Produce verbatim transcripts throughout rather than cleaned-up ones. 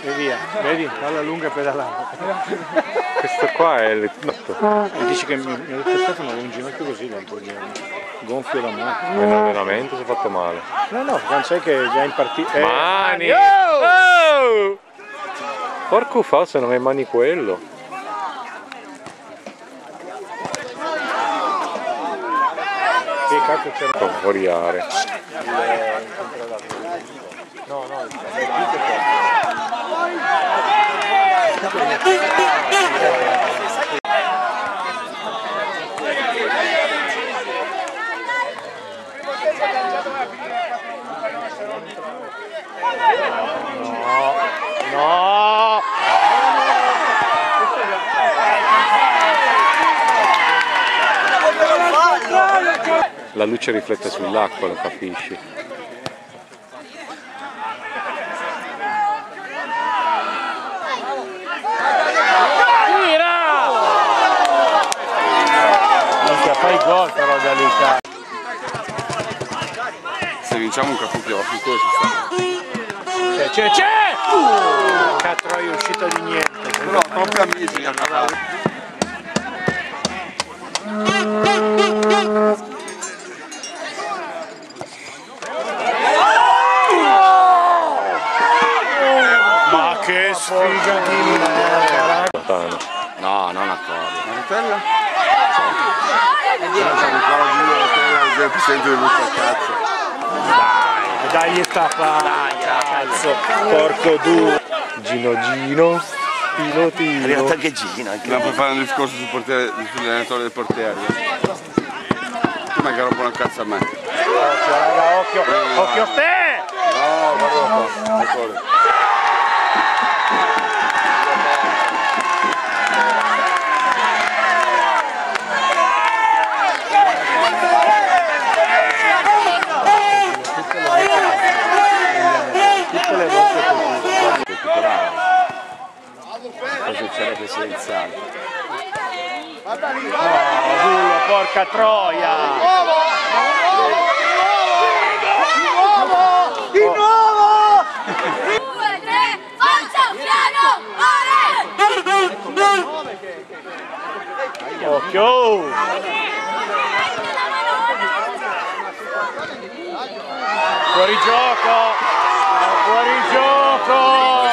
e via, vedi, palla lunga e pedalata. Questo qua è il... E dici che mi, mi ha detto Stefano avevo un ginocchio così l'altro giorno, gonfio da mano. In allenamento si è fatto male. No, no, non sai che è già in partita. Eh, Mani! Oh! Oh! Porco falso, non è mani quello. Sì, cacchio c'è Con fuori area. No, no, no, no. La luce riflette sull'acqua, lo capisci? Fai gol però da lì. Se vinciamo un capitolo a futuro ci sta. C'è, c'è, c'è! Uh, Cazzo, è uscita di niente. Però proprio amici a Natale. Ma che sfiga di merda! No, non accordo. La rotella? C'è un coro di rotella, il presidente di butta a cazzo. Dai, dai sta dai, cazzo, porco duro. Gino Gino, pilotino. È arrivato anche Gino. Dobbiamo poi fare un discorso sul portiere, sull'allenatore del portiere. Tu mi rompo una cazzo a me. Occhio raga, occhio, Eh, occhio a te! No, guarda qua, eccolo. Tutte le volte così. Poi succede presidenziale. No, bullo, porca troia! Di nuovo! due, tre, forza, piano, Occhio! Fuori gioco! Fuori gioco!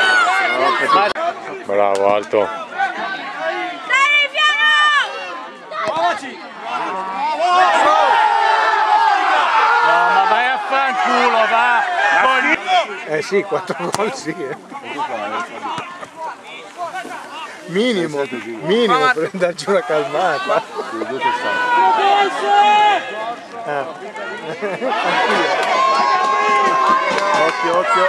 Bravo, Alto. dai, piano! No, ma vai a fanculo, va! Eh sì, quattro gol sì. Eh. Minimo, minimo per darci una calmata. Ah. Occhio, occhio.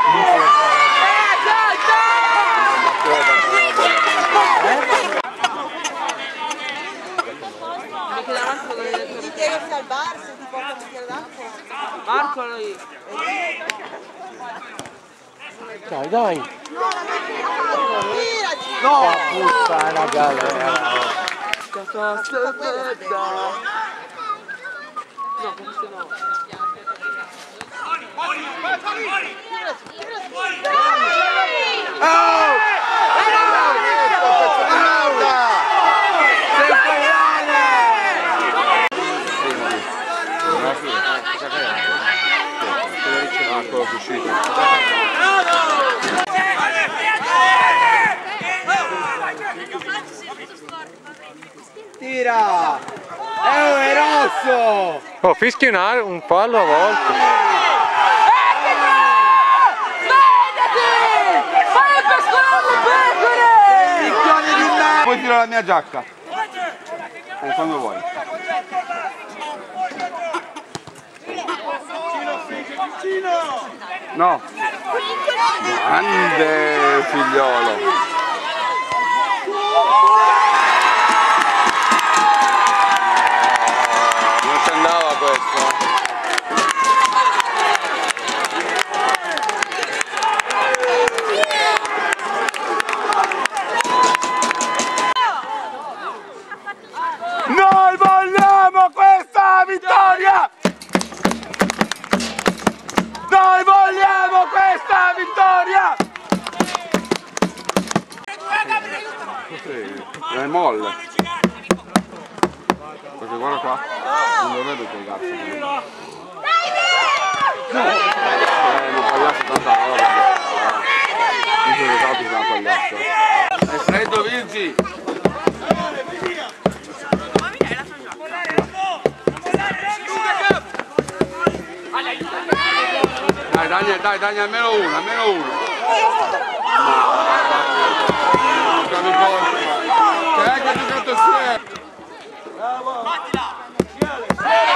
Devi salvarsi, ti porta un bicchiere d'acqua. Marco lì. Dai, dai. No, la macchina, tiraci. No, puttana galera. No, come se no. Tira! È rosso! Oh, fischi un, un fallo a volte. Poi tiro la mia giacca. O quando vuoi. No. Grande figliolo. Non ci andava questo. Noi vogliamo questa vittoria! Noi vogliamo questa vittoria! Perché guarda qua, non dovrebbe che cazzo. Eh, ma pagliasso tanta roba. Mi sono ricordato che era pagliasso. È freddo, Vinci! Dai, dai, dai, dai, almeno uno, almeno uno. Che è che ha giocato insieme?